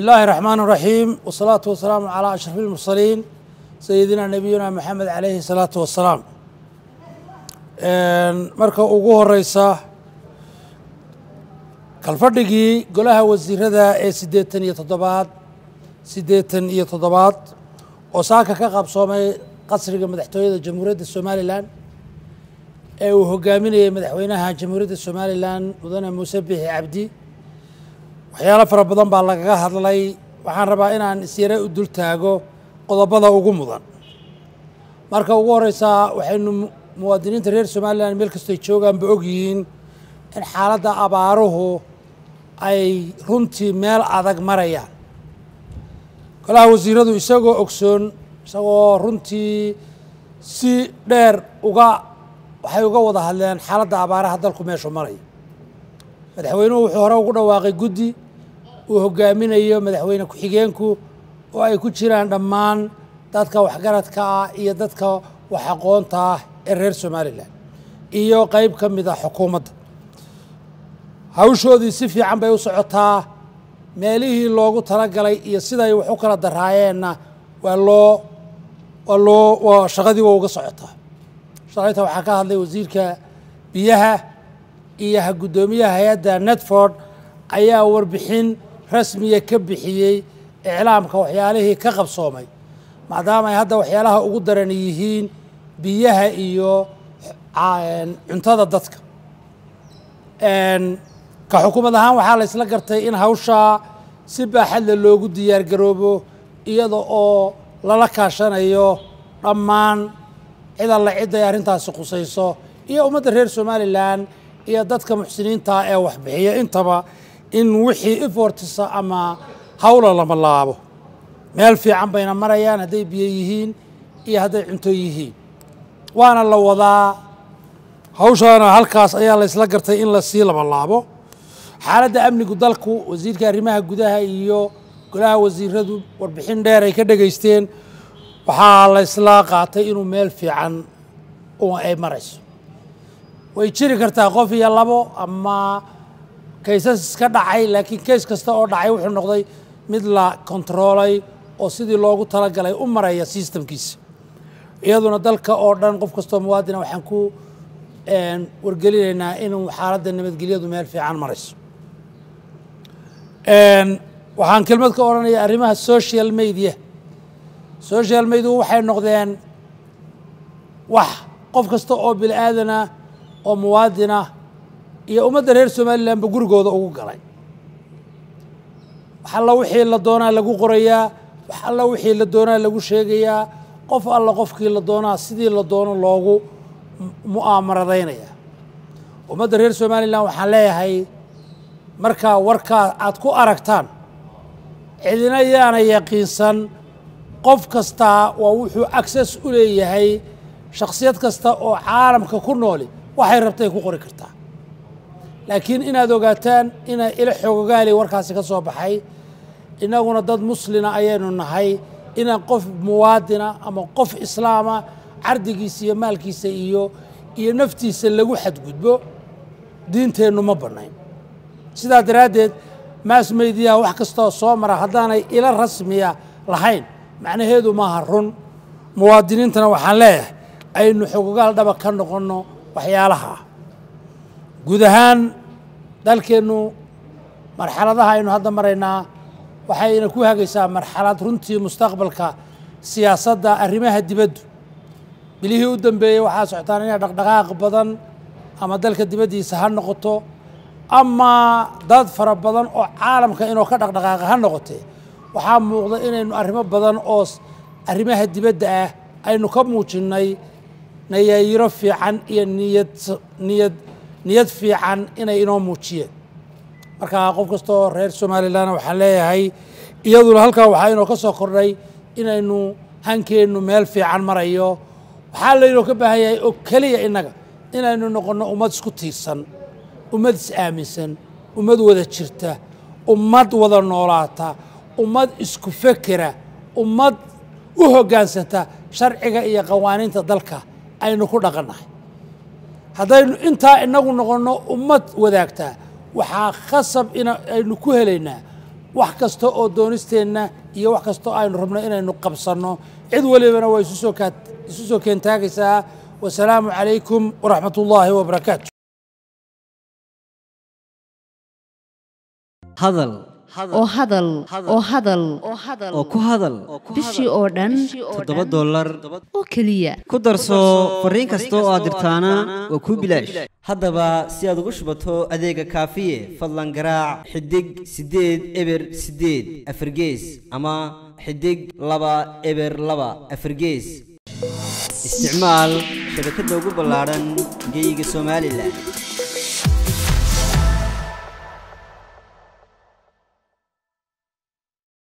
الله الرحمن الرحيم والصلاة والسلام على أشرف المرسلين سيدنا نبينا محمد عليه الصلاة والسلام. marka ugu horeysa kalfadhigii golaha wasiirada ee 87 oo saaka ka qabsoomay qasriga madaxtooyada Jamhuuriyadda Somaliland ee uu hogaaminayay madaxweynaha Jamhuuriyadda Somaliland mudane Muuse Biixi Cabdi. waxyaalo fara badan baa lagaga hadlay. waxaan rabaa inaan isyara u dul taago qodobada ugu mudan. marka ugu horeysa waxaynu muwaadiniinta reer Somaliland meel kasta ay joogaan ba og yihiin in xaaladda abaaruhu ay runtii meel adag marayaan. golaha wasiiradu isagoo ogsoon isagoo runtii si dheer waxay uga wada hadleen xaaladda abaaraha dalku meeshu maray. madaxweynuhu wuxuu hore ugu dhawaaqay guddi uu hogaaminayo madaxweyne ku-xigeenku oo ay ku jiraan dhammaan dadka waxgaradka ah iyo dadka wax aqoonta ah ee reer Somaliland iyo qayb ka mid ah xukuumadda. hawshoodii si fiican bay u socotaa. meelihii loogu talagalay iyo siday wax u kala daraayeenna waa shaqadii waa uga socotaa. shalayta waxaa ka hadlay wasiirka biyaha iyo guddoomiyaha hay'adda Netford ayaa warbixin rasmiya ka bixiyey iclaamka waxyaalihii ka qabsoomay maadaama ay hadda waxyaalaha ugu daran yihiin biyaha iyo cuntada dadka. ka xukuumad ahaan waxaa la isla gartay in hawsha si baaxad leh loogu diyaar garoobo iyada oo lala kaashanayo dhammaan cid alla cid ay arrintaasi khusayso iyo ummadda reer Somaliland iyo dadka muxsiniinta ee wax bixiya intaba in wixii effortisa ama hawla lama laabo. meel fiican bayna marayaan hadday biyo yihiin iyo hadday cunto yihiin. waana la wadaa hawshaana halkaas ayaa la isla gartay in la sii laba laabo. xaaladda amnigu dalku wasiirka arrimaha gudaha iyo golaha wasiiradu warbixin dheer ay ka dhageysteen. waxaa la isla qaatay inuu meel fiican ay marayso. way jiri kartaa qof iyo labo ama kaysas iska dhacay laakiin kays kasta oo dhacay wuxuu noqday mid la kontroolay oo sidii loogu talagalay u maraya systemkiisa. iyaduna dalka oo dhan qof kastoo muwaadina waxaan ku wargelinaynaa inuu xaaladda nabadgelyadu meel fiican marayso. waxaan kelmad ka odhanaya arrimaha social media waxay noqdeen wax qof kasta oo bini'aadana oo muwaadina iyo ummadda reer Somaliland ba gurigooda ugu galay. wax alla wixii la doonaa lagu qorayaa, wax alla wixii la doonaa lagu sheegayaa, qof alla qofkii la doonaa sidii la doono loogu mu'aamaradaynaya. ummadda reer Somaliland waxaan leeyahay markaa warkaa aad ku aragtaan cidina yaana yaqiinsan. qof kasta waa wuxuu access u leeyahay. shakhsiyad kasta oo caalamka ku nooli waxay rabtay ku qori kartaa. laakiin inaad ogaataan inay ila xoogaali warkaasi ka soo baxay. inaguna dad muslina ayaynu nahay. inaan qof muwaadina ama qof islaama cardigiisa iyo maalkiisa iyo naftiisa lagu xadgudbo diinteennu ma bannayn. sidaa daraaddeed mass media wax kastoo soo mara haddaanay ila rasmiya lahayn macnaheedu maaha run. muwaadiniintana waxaan leeyahay aynu xogogaal dhaba ka noqonno waxyaalaha. guud ahaan dalkeennu marxaladaha aynu hadda maraynaa waxayna ku hagaysaa marxalad runtii mustaqbalka siyaasadda arrimaha dibaddu. bilihii u dambeeyey waxaa socotaan inay dhaqdhaqaaq badan ama dalka dibaddiisa ha noqoto ama dad fara badan oo caalamka inuu ka dhaqdhaqaaqa ha noqotee waxaa muuqda inaynu arrimo badan oo arrimaha dibadda ah aynu ka muujinnay nayaayiro fiican iyo niyad fiican inay inoo muujiyeen. marka qof kastoo reer Somaliland waxaan leeyahay iyaduna halkaa waxaa inoo ka soo kordhay inaynu hankeennu meel fiican marayo. waxaa laynoo ka baahan yahay oo keliya innaga inaynu noqonno ummad isku tiirsan, ummad is-aaminsan, ummad wada jirta, ummad wada noolaata, ummad isku fekera, ummad u hoggaansanta sharciga iyo qawaaniinta dalka aynu ku dhaqannahay. haddaynu intaa inagu noqonno ummad wadaagtaa waxaa khasab aynu ku helaynaa wax kasta oo doonisteenna iyo wax kasta oo aynu rabno inaynu qabsanno cid walibana waa isu soo keentaagaysaa. wasalaamu calaykum waraxmat ullaahi wabarakaatu. hadal oo hadal oo hadal oo ku hadal bishii oo dhan $7 oo keliya ku darso fariin kasta oo aad dirtaana waa kuu bilaash. haddaba si aad ugu shubato adeega kaafiye fadlan garaac xidig 8 eber 8 afargees ama xidig 2 eber 2 afargees. isticmaal shabakadda ugu ballaaran geyga Soomaaliland.